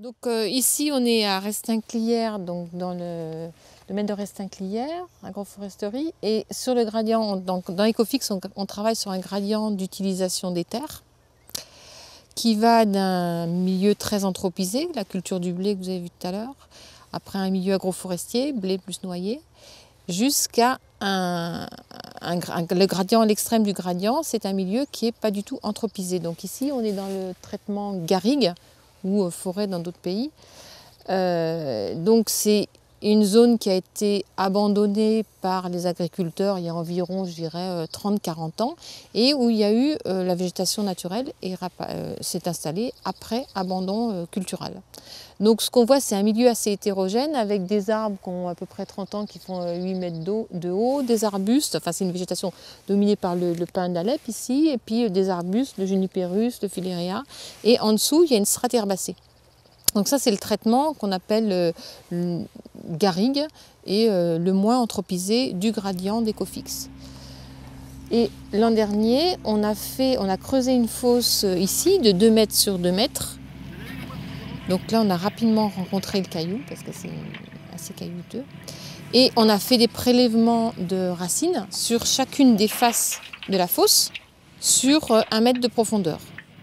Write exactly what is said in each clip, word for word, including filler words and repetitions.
Donc euh, ici on est à Restinclières, donc dans le domaine de Restinclières, agroforesterie. Et sur le gradient, on, donc dans Ecofix, on, on travaille sur un gradient d'utilisation des terres qui va d'un milieu très anthropisé, la culture du blé que vous avez vu tout à l'heure, après un milieu agroforestier, blé plus noyer, jusqu'à un, un, un, le gradient à l'extrême du gradient, c'est un milieu qui n'est pas du tout anthropisé. Donc ici on est dans le traitement garrigue, ou forêt dans d'autres pays. Euh, donc c'est une zone qui a été abandonnée par les agriculteurs il y a environ, je dirais, trente à quarante ans, et où il y a eu euh, la végétation naturelle et euh, s'est installée après abandon euh, culturel. Donc ce qu'on voit, c'est un milieu assez hétérogène avec des arbres qui ont à peu près trente ans, qui font huit mètres de haut, des arbustes, enfin c'est une végétation dominée par le, le pin d'Alep ici, et puis des arbustes, le Juniperus, le Filaria, et en dessous il y a une strate herbacée. Donc ça c'est le traitement qu'on appelle euh, le garrigue et euh, le moins anthropisé du gradient d'Ecofix. Et l'an dernier, on a, fait, on a creusé une fosse ici de deux mètres sur deux mètres. Donc là, on a rapidement rencontré le caillou, parce que c'est assez caillouteux. Et on a fait des prélèvements de racines sur chacune des faces de la fosse, sur un mètre de profondeur.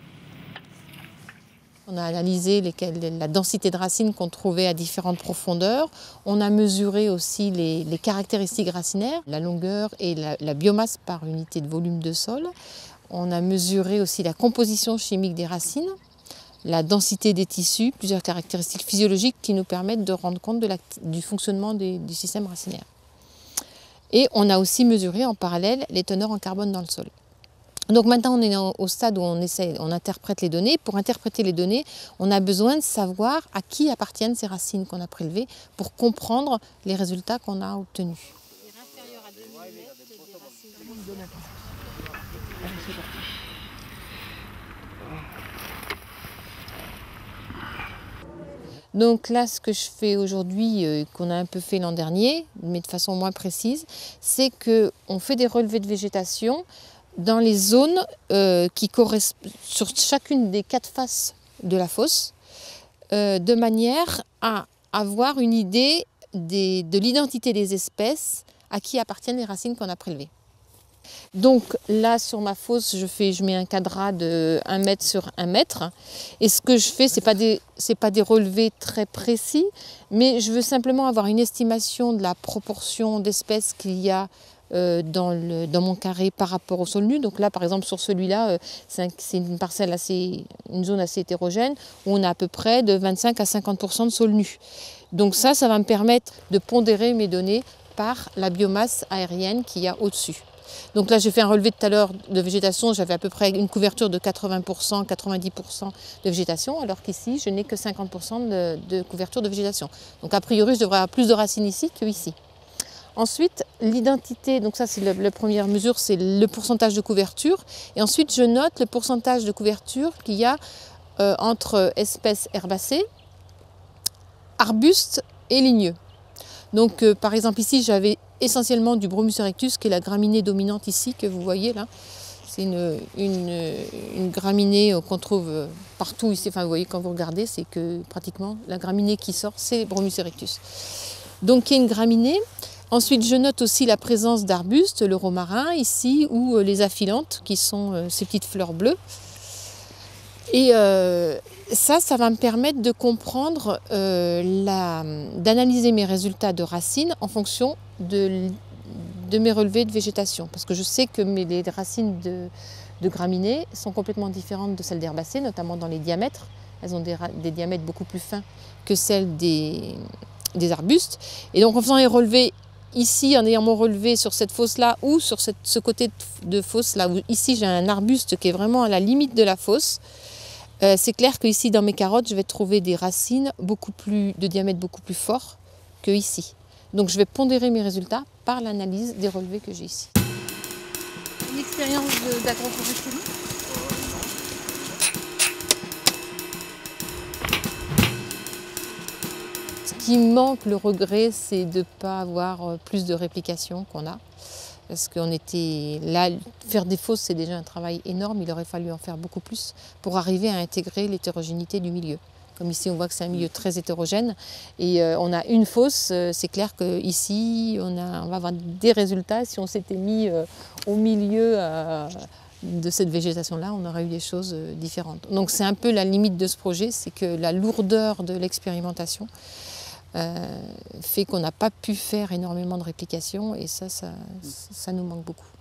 On a analysé lesquelles, la densité de racines qu'on trouvait à différentes profondeurs. On a mesuré aussi les, les caractéristiques racinaires, la longueur et la, la biomasse par unité de volume de sol. On a mesuré aussi la composition chimique des racines, la densité des tissus, plusieurs caractéristiques physiologiques qui nous permettent de rendre compte de la, du fonctionnement des, du système racinaire. Et on a aussi mesuré en parallèle les teneurs en carbone dans le sol. Donc maintenant on est au stade où on, essaie, on interprète les données. Pour interpréter les données, on a besoin de savoir à qui appartiennent ces racines qu'on a prélevées pour comprendre les résultats qu'on a obtenus. Donc là, ce que je fais aujourd'hui, euh, qu'on a un peu fait l'an dernier, mais de façon moins précise, c'est qu'on fait des relevés de végétation dans les zones euh, qui correspondent sur chacune des quatre faces de la fosse, euh, de manière à avoir une idée des, de l'identité des espèces à qui appartiennent les racines qu'on a prélevées. Donc là sur ma fosse, je, fais, je mets un cadras de un mètre sur un mètre. Et ce que je fais, ce n'est pas, pas des relevés très précis, mais je veux simplement avoir une estimation de la proportion d'espèces qu'il y a euh, dans, le, dans mon carré par rapport au sol nu. Donc là par exemple sur celui-là, euh, c'est un, une parcelle assez, une zone assez hétérogène où on a à peu près de vingt-cinq à cinquante pour cent de sol nu. Donc ça, ça va me permettre de pondérer mes données par la biomasse aérienne qu'il y a au-dessus. Donc là, j'ai fait un relevé tout à l'heure de végétation, j'avais à peu près une couverture de quatre-vingts pour cent, quatre-vingt-dix pour cent de végétation, alors qu'ici, je n'ai que cinquante pour cent de, de couverture de végétation. Donc a priori, je devrais avoir plus de racines ici qu'ici. Ensuite, l'identité, donc ça c'est la, la première mesure, c'est le pourcentage de couverture. Et ensuite, je note le pourcentage de couverture qu'il y a euh, entre espèces herbacées, arbustes et ligneux. Donc euh, par exemple ici, j'avais essentiellement du Bromus erectus, qui est la graminée dominante ici, que vous voyez là. C'est une, une, une graminée qu'on trouve partout ici. Enfin, vous voyez, quand vous regardez, c'est que pratiquement la graminée qui sort, c'est Bromus erectus. Donc, il y a une graminée. Ensuite, je note aussi la présence d'arbustes, le romarin ici, ou les aphylantes, qui sont ces petites fleurs bleues. Et euh, ça, ça va me permettre de comprendre, euh, d'analyser mes résultats de racines en fonction de, de mes relevés de végétation. Parce que je sais que mes, les racines de, de graminées sont complètement différentes de celles d'herbacées, notamment dans les diamètres. Elles ont des, des diamètres beaucoup plus fins que celles des, des arbustes. Et donc en faisant les relevés ici, en ayant mon relevé sur cette fosse-là ou sur cette, ce côté de fosse-là, où ici j'ai un arbuste qui est vraiment à la limite de la fosse, Euh, c'est clair qu'ici, dans mes carottes, je vais trouver des racines beaucoup plus, de diamètre beaucoup plus fort que ici. Donc je vais pondérer mes résultats par l'analyse des relevés que j'ai ici. Une expérience d'agroforesterie ? Ce qui manque, le regret, c'est de ne pas avoir plus de réplication qu'on a. Parce qu'on était là, faire des fosses, c'est déjà un travail énorme, il aurait fallu en faire beaucoup plus pour arriver à intégrer l'hétérogénéité du milieu. Comme ici, on voit que c'est un milieu très hétérogène. Et euh, on a une fosse, euh, c'est clair qu'ici, on, on va avoir des résultats. Si on s'était mis euh, au milieu euh, de cette végétation-là, on aurait eu des choses euh, différentes. Donc c'est un peu la limite de ce projet, c'est que la lourdeur de l'expérimentation euh, fait qu'on n'a pas pu faire énormément de réplications. Et ça, ça, ça nous manque beaucoup.